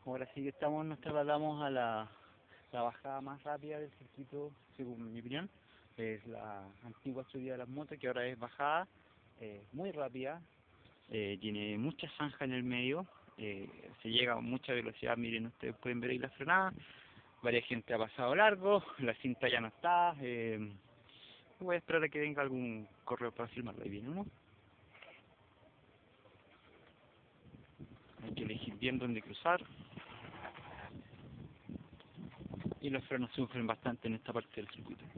Ahora sí que nos trasladamos a la bajada más rápida del circuito, según mi opinión. Es la antigua subida de las motos, que ahora es bajada, muy rápida, tiene mucha zanja en el medio, se llega a mucha velocidad. Miren, ustedes pueden ver ahí la frenada, varias gente ha pasado largo, la cinta ya no está. Voy a esperar a que venga algún correo para filmarlo. Ahí viene uno. Hay que elegir bien dónde cruzar. Y los frenos sufren bastante en esta parte del circuito.